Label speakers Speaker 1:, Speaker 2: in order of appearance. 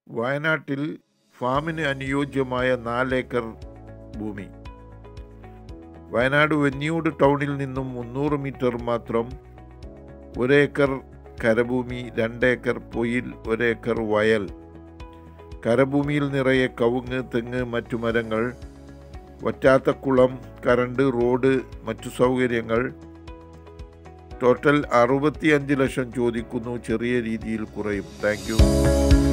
Speaker 1: വയനാട്ടിൽ ഫാമിന് അനുയോജ്യമായ 4 ഏക്കർ ഭൂമി. വയനാട് വെന്നിയൂട് ടൗണിൽ നിന്നും 300 മീറ്റർ മാത്രം. 1 ഏക്കർ കരഭൂമി, 2 ഏക്കർ പൊയിൽ, 1 ഏക്കർ വയൽ. കരഭൂമിയിൽ നിറയെ കവുങ്ങ്, തെങ്ങ്, മറ്റു മരങ്ങൾ. വറ്റാത്ത കുളം, കറണ്ട്, റോഡ്, മറ്റു സൗകര്യങ്ങൾ. ടോട്ടൽ 65 ലക്ഷം ചോദിക്കുന്നു. ചെറിയ രീതിയിൽ കുറയും. Thank U.